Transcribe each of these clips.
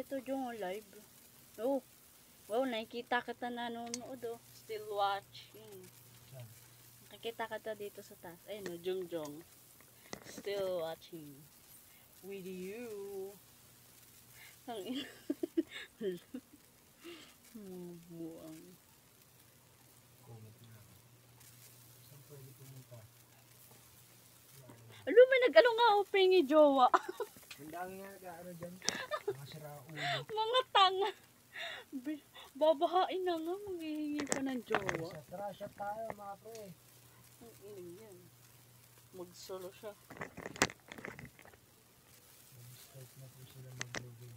Tito Jong live. Oh, wow, nakikita kita nanonood oh. Still watching. Nakikita kita dito sa taas. Ayun oh, Jong Jong. Still watching. With you. Ang ina. Buang. Saan pwede pumunta? Alam mo, nag-ano nga opengi jowa. Ang dami nga nag-ano dyan. Mga siraulo. Mga tanga. Babahain na nga, maghihingi pa ng jowa. Sa trasya tayo mga pre. Ang ining yan. Mag-solo siya. Mag-start na po sila mag-vlog.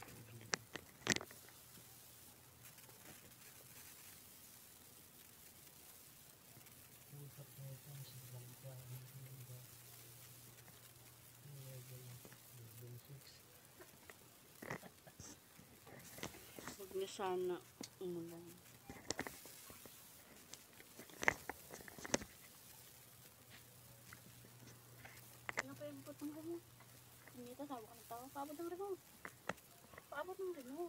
Putak na ito. Sa bangka. Level 6. Huwag na sana umulan. Ano pa yung bukot ng remo? Hindi ito, sabi ko ng tao. Paabot ng remo. Paabot ng remo.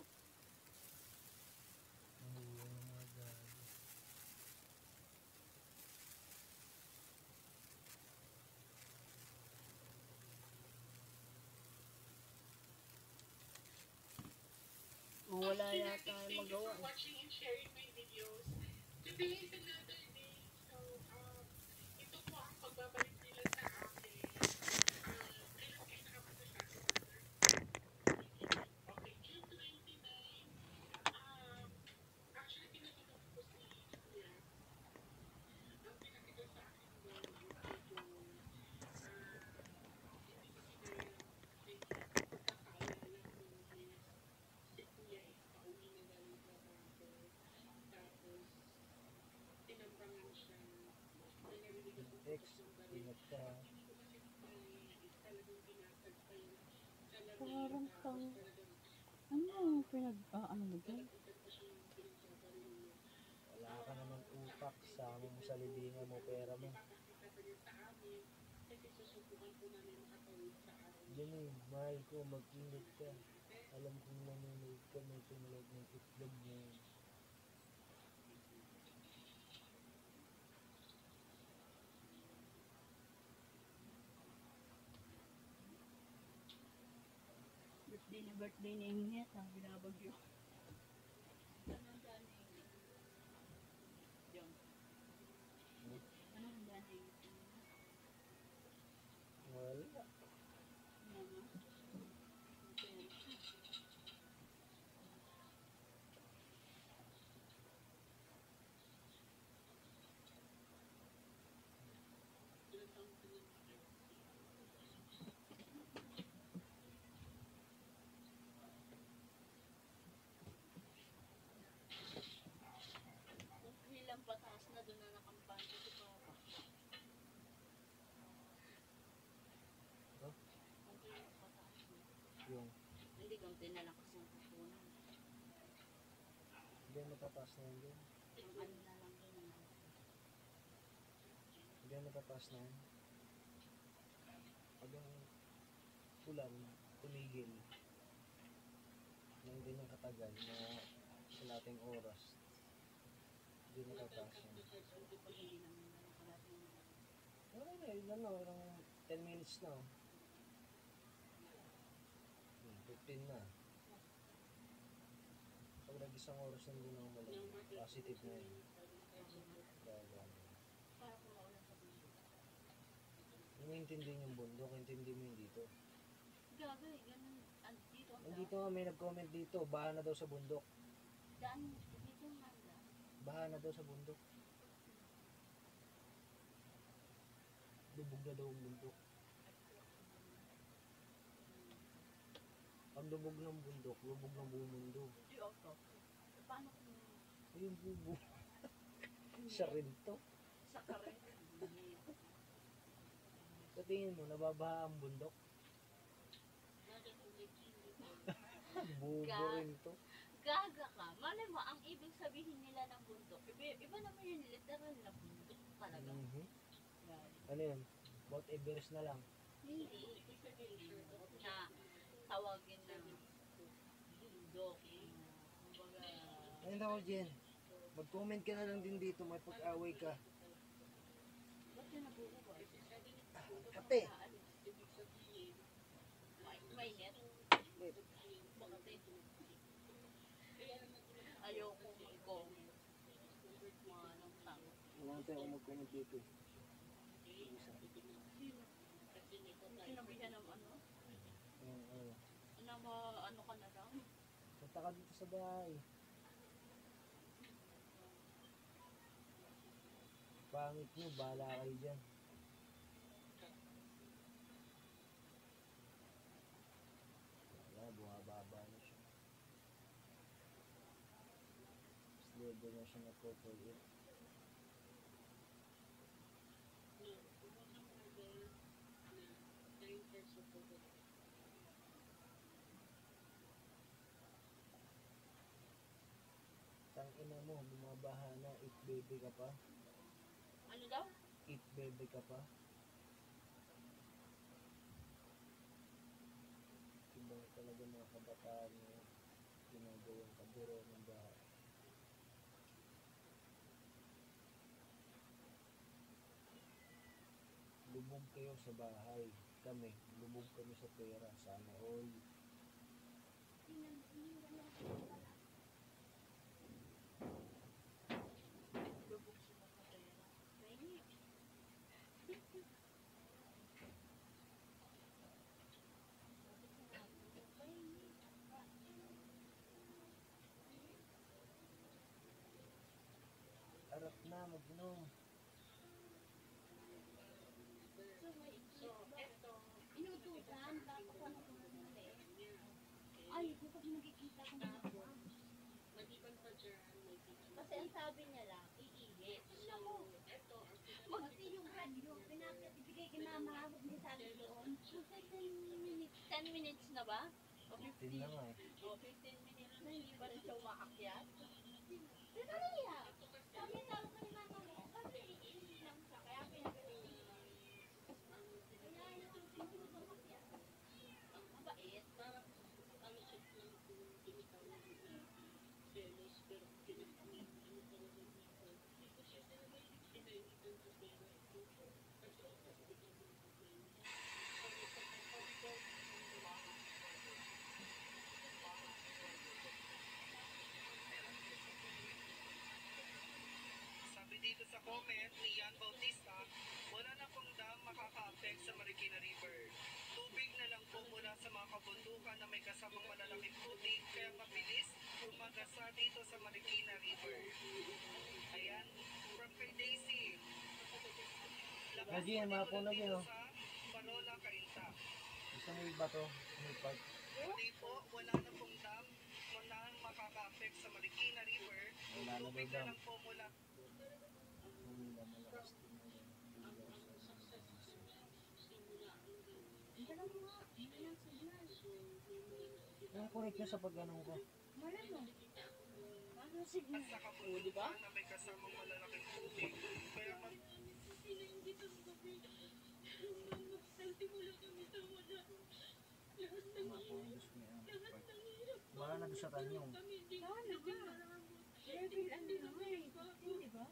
Wala yata magawa. Watching and sharing my videos. Today is another day. So, ito po ang pagbabalik nila sa akin. Kailan kayo nakapunta sa akin? Okay, June 29. Actually, pinatutok ko si Kuya. Ang pinakita sa akin doon is medyo hindi ko pagkakaalala ko is si Kuya is pauwi na galing trabaho. Tapos, tinambangan siya. May narinig ako Ex, ng baril. ingat ka. Hindi ko kasi talagang binasag pa yung salamin. Parang Tapos pang... talagang Ano ano mo dyan? nalapitan pa siya yung pinagsabaril niya. Wala ka naman utak. Sama mo sa libingan mo pera mo. Ipapakita pa niya sa amin. Kasi susubukan po namin makatawid sa amin. Yan eh, mahal ko, mag-ingat ka. Alam kong nanonood ka, may tumulog ng itlog mo. Birthday na Inget, ang binabagyo. Ano ang daan na Inget? Diyan. Ano ang daan na Inget? Wala. Ano? Ilang pataas na doon na nakampanya si Papa. Huh? Ilang pataas na. Yung, Hindi, kaunti na lang kasi ang kukunan. hindi matataas na yun dyan. Ang ano na lang doon. Hindi matataas na yun. Pag ang ulan, tumigil. Nang din ang katagal na kalating oras. Hindi matataas yun. Hindi pa hindi naman na nakalating. Wala na yun, ano, ilang 10 minutes na. 15 na. Pag nag-isang oras na din ang malamig, positive na yun. Kaya Para kung maulan sa bundok. kung maintindihan yung bundok, intindi mo yun dito. Gagay, ganun. Dito ang Nandito nga may nag-comment dito, baha na daw sa bundok. daan. Dito ang handa. Baha na daw sa bundok. Lubog na daw ang bundok. Pag lubog ng bundok, lubog ng buong mundo. Hindi ako. Paano kung Ayun, bubo. Siya rin to. sa kare? Sa tingin mo, nababaha ang bundok? Bubo rin to. Gaga ka. Malay mo, ang ibig sabihin nila ng bundok. Iba naman yung literal na bundok talaga. Gaga. Ano yun? Mount Everest na lang. Hindi. Ibig sabihin na tawagin ng Ayun ako, Jen. Mag-comment ka na lang din dito, may pag-away ka. Ba't yun nabubuhay? Kape! Mainit? Ayoko mag-comment. Manong tanga. Wala tayo ako mag-comment dito. Sinabihan ng ano? Ano ka na lang? Punta ka dito sa bahay. Pangit nyo, bahala kayo dyan. Wala, bumababa na siya. Slede na siya na photo-it. Tangina mo, bumabaha na, eat baby ka pa. Ano daw? Eat baby ka pa. Iba talaga mga kabataan na ginagawang kaburo ng bahay. Lubog kayo sa bahay. Kami, lubog kami sa pera. Sana all. Lubog sila sa pera. Mainit. Harap na, mag-inom. Inutusan, bago ko na pumunti. Ay, kapag nakikita ko na ako. Kasi ang sabi niya lang, iihit. Siya mo. Kasi yung radyo, ibigay ka na mahapot niya sabi doon. Kasi 10 minutes. 10 minutes na ba? O 15 na nga eh. O 15 minutes na, hindi pa rin siya umaakyat. Pero Ria, sabi na ako kay mama mo, kasi iihit lang siya. Kaya pinag-iihit. Kaya inutusin ko sa makya. Mabait. Sabi dito sa comment ni Jan Bautista, wala na pong dam makaka-affect sa Marikina River. Tubig na lang po mula sa mga kabundukan na may kasamang malalaking putik, kaya mabilis umagasa dito sa Marikina River. Ayan, from kay Daisy. Lagi yan, mga po lagi, no? Sa Panola, Cainta. Gusto mo iba to? May part. Hindi po, wala na pong dam na makaka-affect sa Marikina River. Wala na daw Tubig na dam. lang po mula Manila, malakas din na yan. Dala mo nga, hindi ang signal. Yung connect nyo sa pag-anong ko. Wala mo. Ano signal? sa O, kabundukan di ba? na may kasamang malalaking putik. Kaya Mga po, gusto niya ang part. Wala na doon sa tanyong. Sana nga. Level ano na nga eh. Hindi ba?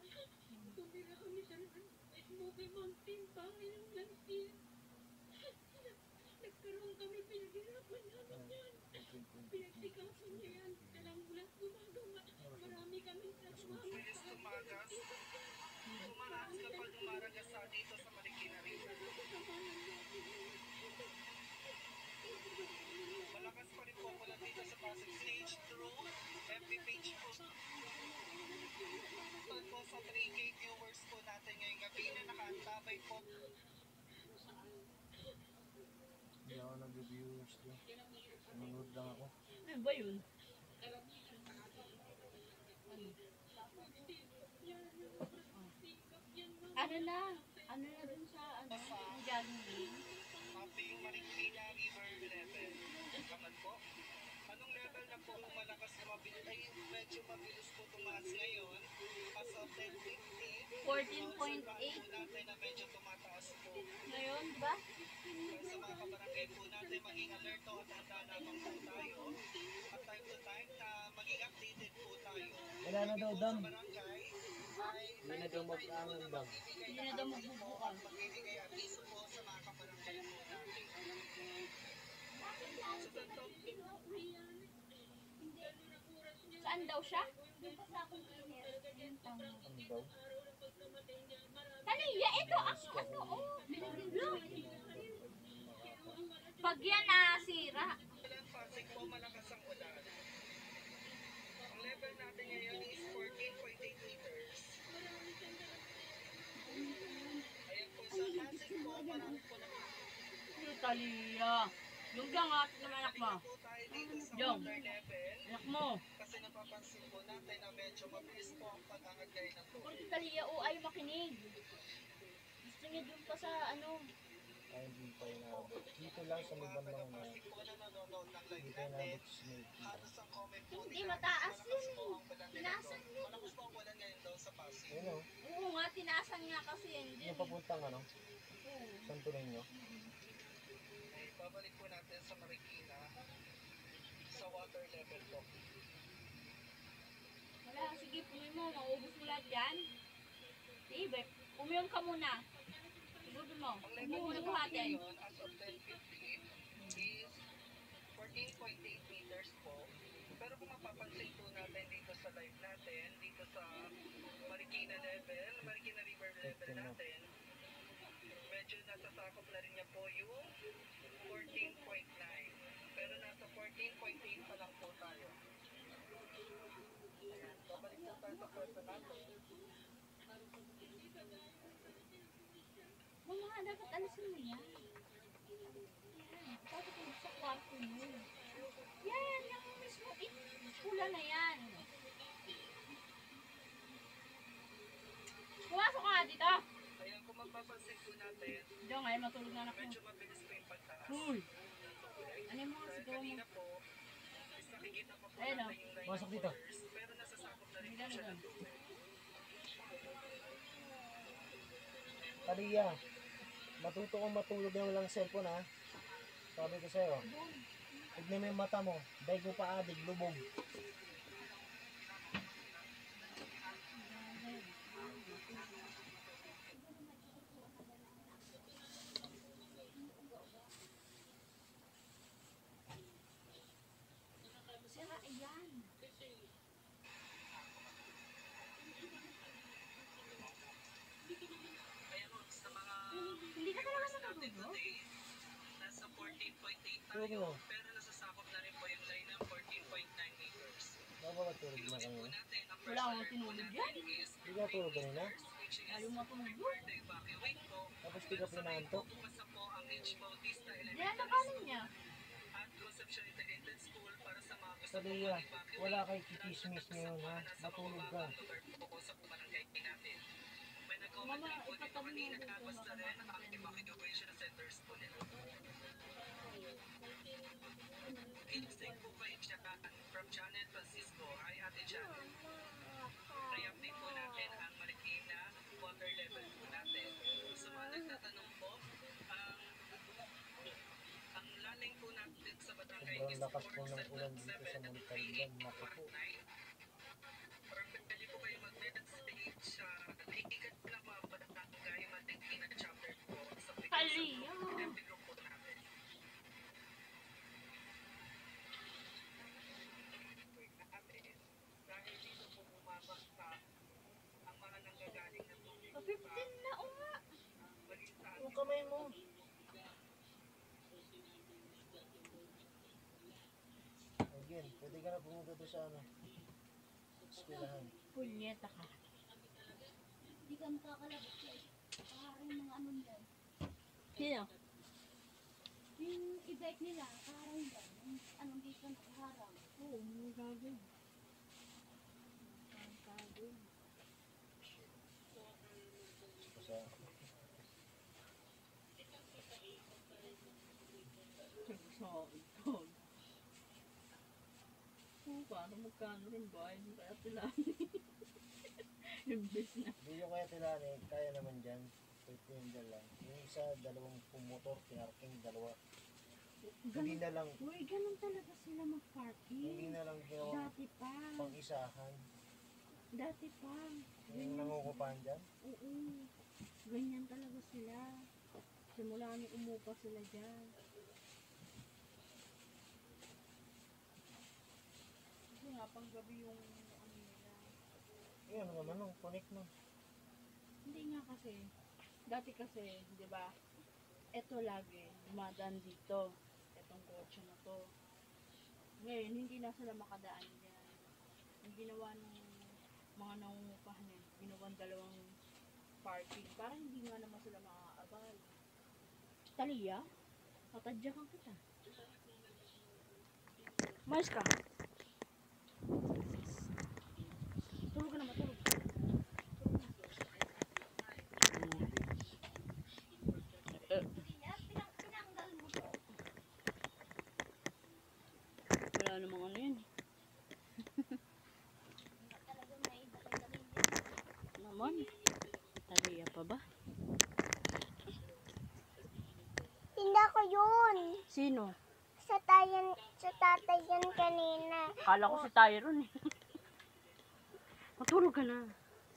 Nagkaroon kami, pinaghirapan namin yan. Pinagsikaso niya yan. Dalang bulan gumagawa. Marami kaming trabaho. bilis tumagas, tumaas kapag umaragasa dito sa Marikina River. Malakas pa rin po mula dito sa Pasig Stage through FB page po. Tungkol po sa 3K viewers po natin ngayong gabi na nakaantabay po. Hindi ako nag-viewers doon. Nanonood lang ako. Ano ba yun? Ano na dun sa, yung jogging lane? Ating Marikina River level. Kaman po. Anong level na po malakas na mabilis? Ay, medyo mabilis po tumaas ngayon. As of 10:50. 14.8 natin na medyo tumataas po. ngayon, di ba? Kaya sa mga kabarangay po natin, maging alerto at handa lamang po tayo. At time to time na maging updated po tayo. Wala na daw dam. Sa barangay ay Hindi na daw mag-angang dam. Hindi na daw magbubukas. magbibigay aviso po sa mga kabarangay po natin. Sa tantong Saan daw siya? Doon pa sa akong kinis. Yung tama. Ano daw? Taliya, ito ang ano, oh. Look. Pag yan nasira. ulan, Pasig po, malakas ang ulan. Ang level natin ngayon is 14.8 meters. Ayan po sa Pasig po, marami po na Talia. Yung dyan nga, naman anak mo. po tayo dito sa Yung. water level. Anak mo. Kasi napapansin po natin na medyo mabilis po ang pag-aagay ng tubig. Kung Taliya, oh, ay makinig. Gusto niya doon pa sa ano. Ay, hindi pa inabot. Dito lang sa may bandang na. Pasig po na nanonood ng live Hindi pa natin. inabot sa Snake. Halos ang comment po Hindi, nila, mataas malakas yun po eh. ang ulan nila Tinasan doon. yun. Malakas po ang ulan ngayon daw sa Pasig. Ayun o. Oo nga, tinasan nga kasi yan. Yung papuntang ano? Santo Niño. Ay, babalik po natin sa Marikina sa water level po. Wala, sige, punoy mo. Maubos mo lahat yan. Sige, umiyong ka muna. Siguro mo. Ang level po Umiyong natin natin. ngayon as of 10:50 is 14.8 meters po. Pero kung mapapansin po natin dito sa live natin, dito sa Marikina level, Marikina River level natin, medyo nasasakop na rin niya po yung 14.9. Pero nasa 14.8 pa lang po tayo. Ayan, babalik po tayo sa pwesto natin. Mama, dapat alisin mo yan. Yan, dapat yung sa kwarto mo. Yan, yung mismo, pula na yan. Pumasok ka nga dito. Ayan, kung mapapansin po natin, Diyan ngayon matulog na anak mo. medyo mabilis po yung pagtaas. Uy. Ano yung mga Dahil sigaw mo? kanina po, is nakikita pa po Ayun, natin yung line Pasok of dito. waters, pero nasasakop na rin po Ganun, siya ganun. ng tubig. Taliya. Matuto kang matulog na walang cellphone ha. Sabi ko sa'yo. Tignan mo yung mata mo. Dahil mo pa adig, lubog. Sira, yan. Ayan po, sa mga Hindi ka talaga natin nakatulog? today, nasa 14.8 Tulog tayo, mo. pero nasasakop na rin po yung line ng 14.9 meters. Napakatulog na Inulit po kayo. natin, ang Wala first akong alert po tinulog natin yan. is Hindi ka tulog kanina. which is Ayaw matulog. required to evacuate po. Tapos di ka pinaantok. Bukas na po ang H. Bautista Diyan Elementary na kanin School niya. at Concepcion Integrated School para sa mga gusto Taliya. mag-evacuate. Wala kay kikismis ngayon ha. Matulog ka. Sa barangay natin. May nag-comment Mama, rin po dito ipatabi mo kanina dito, tapos na rin ang evacuation centers po nila. Kinsay po kay Japan from Janet Francisco. Hi Ate Janet. Re-update po natin ang Marikina water level po natin. Sa mga nagtatanong po, ang laling po natin sa barangay Sobrang is lakas po ng ulan dito sa Montalban. Naku po. Or pwede po kayo mag-message sa naiigat na mga barangay Marikina chapter po sa Taliya. FB group po natin. Dahil dito po bumabagta ang mga nanggagaling na tubig sa 15 na, oo nga. balita. Yung kamay mo. Again, pwede ka na pumunta doon sa ano. Eskwelahan. Punyeta ka. Hindi ka makakalabot yan. Parang mga ano dyan. Sino? Yung e-bike nila, parang dyan. Yung anong dito nakaharang. Oo, mga gagawin. Ang gagawin. Sa So, ito. Paano magkano rin ba? Hindi kaya sila. Imbis na. Hindi yung kaya tilani, kaya naman dyan. Yung dala. Yung isa, dalawang motor, pinarking, dalawa. Hindi na lang, Uy, ganun talaga sila hindi mag-parking. na lang ginawa Dati pa. pang-isahan. Dati pa. Yung nangungupahan dyan. Oo. Ganyan talaga sila. Simula nung umupa sila dyan. Kasi nga, panggabi yung ano nila. Yan naman, no, connect mo. Hindi nga kasi. Dati kasi, di ba? Ito lagi, dumadaan dito. Itong kotse na to. Ngayon, hindi na sila makadaan dyan. Ang ginawa ng mga nangungupahan yan, ginawang dalawang parking. Para hindi nga naman sila makakaabal. Talia, tatadyakan kita. Mais ka. Tulog ka na, matulog. Wala namang ano yun. Naman. Taliya pa ba? Hindi ako yun. Sino? Sa tatay yan kanina. Kala ko si Tyron eh. Matulog ka na.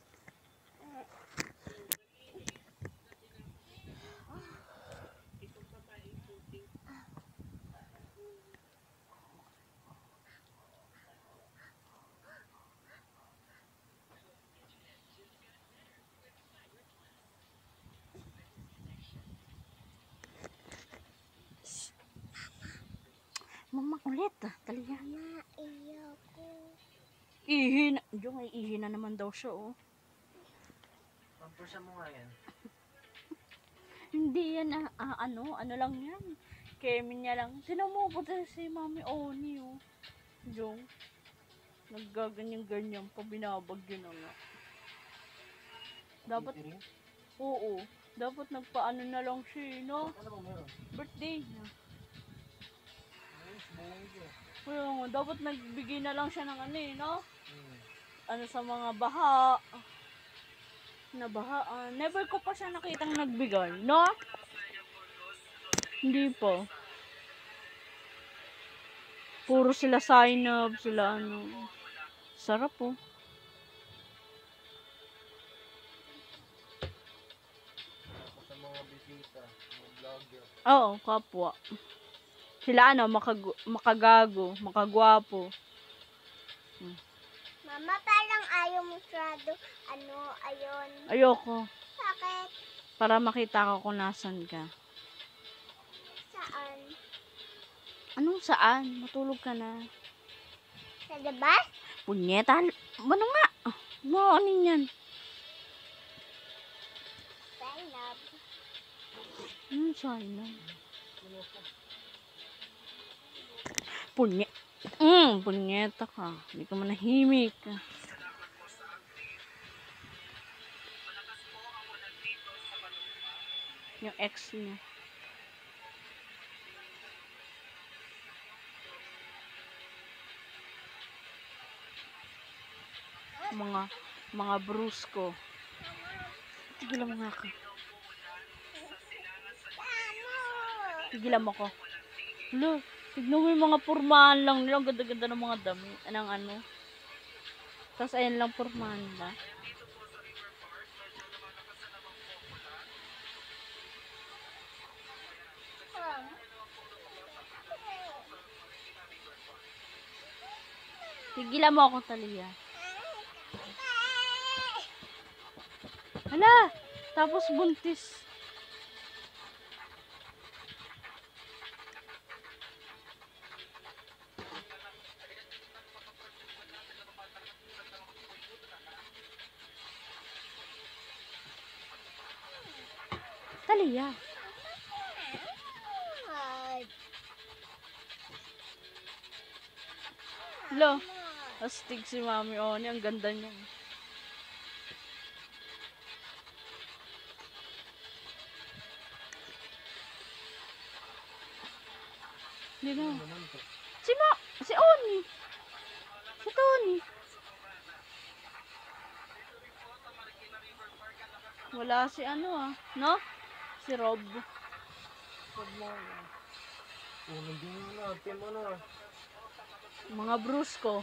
Mama ulit ah, Talia. Naiyak ko. Ihi na. Yung ay ihi na naman daw siya oh. Pampersa mo nga yan. Hindi yan ano lang yan. Kemin niya lang. Sinumupunta si Mami Oni oh. Yung naggaganyan-ganyan pa binabagyo na nga. Dapat, Catering? oo. Dapat nagpaano na lang siya, no? Ano ba meron? Birthday niya. Ayos, buhay ko. Kaya nga, dapat nagbigay na lang siya ng ano eh, no? Hmm. Ano sa mga baha. Nabahaan. Never ko pa siya nakitang nagbigay, no? Hindi pa. Puro sila sign up, sila ano. Sarap oh. Sa mga bisita, mga vlogger. Oo, kapwa. Sila ano, makagago, makagwapo. Mama, parang ayaw mo masyado. Ano, ayon. Ayoko. Bakit? Para makita ko kung nasan ka. Saan? Anong saan? Matulog ka na. Sa labas? Punyeta. Ano nga? Ano yan? Sign up. China. Punyeta ka. Hindi ka manahimik. Yung ex niya. Mga brusko. Tigilan mo nga ako. Tigilan mo ko. Look, tignan mo yung mga pormahan lang nila. Ang ganda-ganda ng mga dami. Anong ano. Tapos ayan lang pormahan nila. Tigilan mo ako, Talia. Hala! Tapos buntis. Talia. Lo, astig si Mami Oni. Ang ganda niya. Hindi na. Si Oni. Si Tony. Wala si ano no? Si Rob. Pag mo, hindi mo na, team mo na. Mga bruise ko.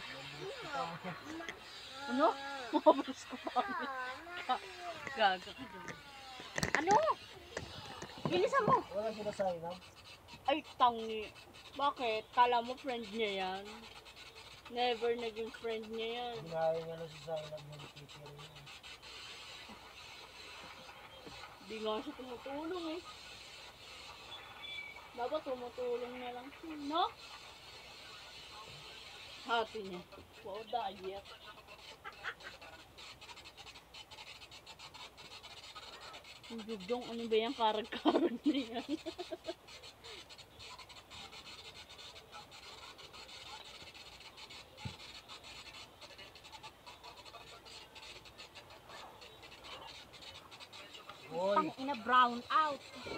Ano? Mga bruise ko pa. Gaga. Ano? Bilisan mo. Wala sila sa inam. Ay, tangi. Bakit? Kala mo friend niya yan? Never naging friend niya yan. Ginaya niya na sa inam ng teacher niya. Di nga siya tumutulong eh. Dapat tumutulong na lang siya, no? Hati niya. Wow, diet. Ang Jugdong, ano ba yung karag-karag na yan? Hoy, Ang ina brown out.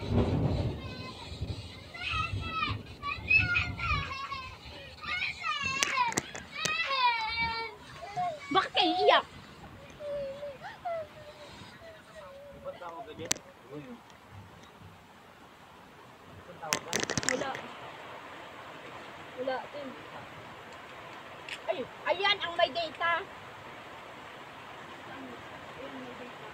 Bakit kayo iyak? ba't tawag ka dyan? Ba't tawag ka? Wala. Wala, Tim. Ay, ayan ang may data. Ayan, may data.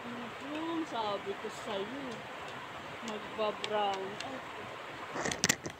Sabi ko sa'yo, magba-brown out.